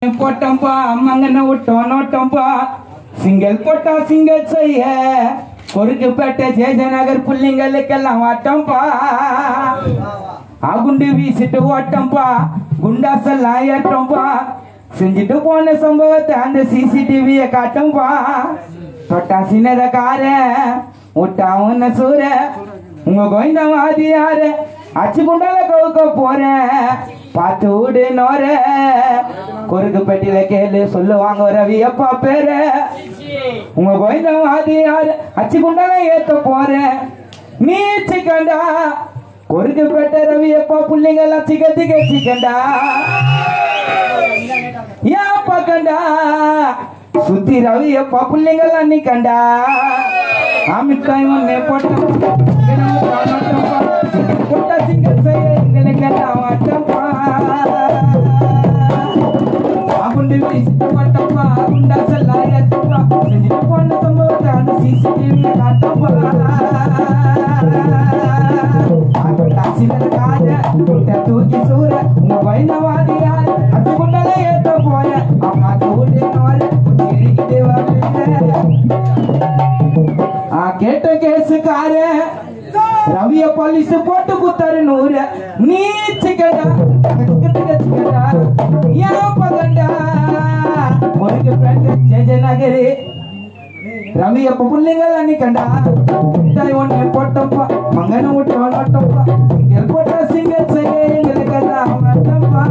போட்டம்பா மங்கன விட்டோம் நோட்டம்பா சிங்கல் போட்டா சிங்கல் செய்ய கொருக்குப்பேட்டை ஜெயநகர் புள்ளிங்களுக்கெல்லாம் வாட்டம்பா ஆகுண்டு வீசிட்டு ஓட்டம்பா குண்டாசெல்லாம் ஏற்றம்பா செஞ்சுட்டு போன சம்பவத்தை அந்த சிசிடிவியை காட்டம்பா தொட்டா சின்னத கார விட்டா உன்ன சூர உங்க கோயந்தவாதி யாரு அச்சு குண்டால கவுக்க போறேன் பார்த்து விடு நோர கொருக்கு பெட்டியில கேளு சொல்லுவாங்க ரவியப்பா பேரு உங்க கோயந்தவாதி யாரு அச்சு குண்டால ஏத்த போறேன் நீ சிக்கண்டா கொருக்கு பெட்ட ரவியப்பா புள்ளிங்க எல்லாம் சிக்கத்துக்கு சிக்கண்டா ஏன் பக்கண்டா சுத்தி ரவியப்பா புள்ளிங்க எல்லாம் நிக்கண்டா ஆமிக்காய் ஒன்னே போட்டோம் போட்டா சிங்கல் செய்ய எங்களுக்கெல்லாம் வாட்டப்பா ஆகுண்டு வீசிட்டு வாட்டப்பா ஆகுண்டா செல்லாம் ஏற்றப்பா செஞ்சுட்டு போன சம்பவத்தை அந்த சிசிடிவி காட்டப்பா ஆகுண்டா சின்ன காஜ குட்ட தூக்கி சூர உங்க வைணவாதி யார் அது குண்டல ஏத்த போற அம்மா தூடு நோர குத்திரிக்கிட்டு வரல கேட்ட கேசுக்கார ரவிய பாலிஸ் போட்டு குத்தாரு நூறு நீ சிக்கண்டா சிக்கண்டா ஏன் பகண்டா முருகு பேட்டை ஜெயநகரி ரவியப்ப புள்ளிங்கள நிக்கண்டா ஒன்னு போட்டப்பா மங்கன விட்டோம் நோட்டப்பா சிங்கல் போட்டா சிங்கல் செய்ய எங்களுக்கெல்லாம் வாட்டப்பா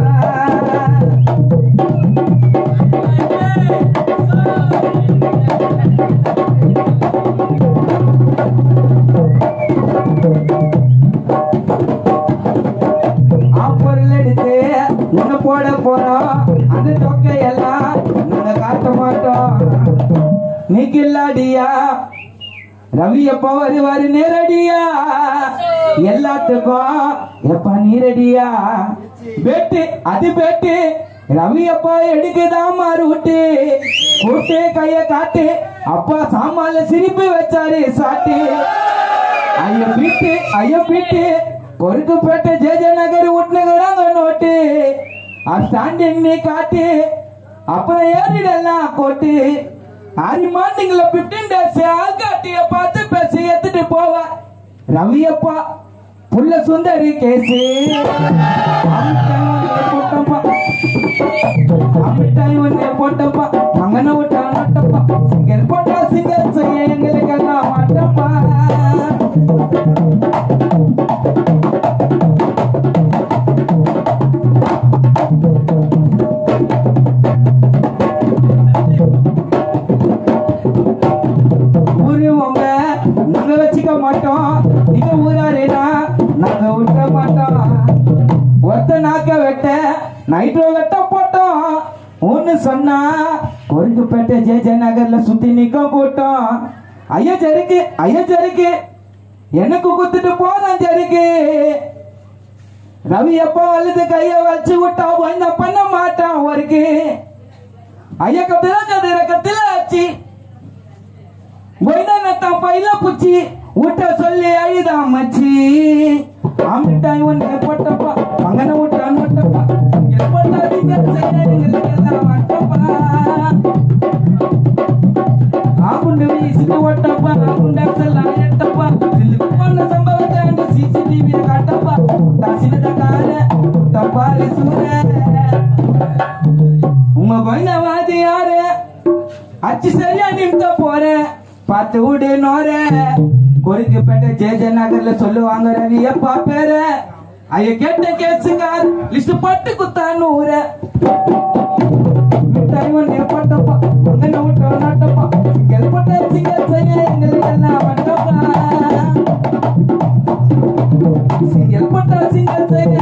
போட போறோம் அந்த தொக்கையெல்லாம் நாங்க காட்ட மாட்டோம் நீ கில்லாடியா ரவியப்பா வருவாரு நேரடியா எல்லாத்துக்கும் எப்ப நீரடியா பேட்டு அது பேட்டு ரவியப்பா எடுக்குதான் மாறுட்டு கூட்டு கைய காட்டு அப்பா சாமான்ல சிரிப்பு வச்சாரு சாட்டு ஐயோ பீட்டு பொறுக்கு பேட்டை ஜெயநகர் விட்டுனுக்குறாங்க நோட்டு ஸ்டாண்டிங் நீ காட்டு அப்புறம் ஏறிடலாம் கோட்டு ஆரி மார்னிங்ல 15 days ஆள்காட்டிய பார்த்து பேசி எடுத்துட்டு போவ ரவியப்பா புள்ள சுந்தரி கேசு போட்டப்பா மங்கன விட்டா நோட்டப்பா சிங்கல் போட்டா சிங்கல் செய்ய எங்களுக்கெல்லாம் மாட்டப்பா நாங்க வச்சுக்க மாட்டோம் நீங்க ஊராரேனா நாங்க விட்ட மாட்டோம் ஒருத்த நாக்க வெட்ட நைட்ரோ வெட்ட போட்டோம் ஒன்னு சொன்னா கொருக்குப்பேட்டை ஜெயநகர்ல சுத்தி நிக்க கூட்டம் ஐயா ஜருக்கு எனக்கு குத்துட்டு போதான் ஜருக்கு ரவி எப்ப வலுது கைய வச்சு விட்டா ஒன்ன பண்ண மாட்டான் ஒருக்கு ஐயா கத்தில ஆச்சு பையில புச்சி விட்ட சொல்லி அழுதா மச்சி ஆமிட்டாய் ஒன்னு போட்டப்பா மங்கன விட்டா நோட்டப்பா ஆகுண்டு வீசிட்டு ஓட்டப்பா ஆகுண்டா செல்லாம் ஏட்டப்பா போன சம்பவத்தை அந்த சிசிடிவி காட்டப்பா சின்னத கார தப்பாரு சூர உங்க கோயந்தவாதி யாரு அச்சு சரியா நிறுத்த போறேன் பார்த்து விடு நோர கொருக்குப்பேட்டை ஜெயநகர்ல சொல்லுவாங்க ரவியப்பா பேரு ஐய கேட்ட கேசுங்கார் லிஸ்ட் பட்டு குத்தா நூற மிட்டாய் ஒன்னே போட்டப்பா மங்கன விட்டோம் நோட்டப்பா சிங்கல் போட்ட சிங்கல் செய்ய எங்களுக்கெல்லாம் வாட்டப்பா சிங்கல் போட்ட சிங்கல் செய்ய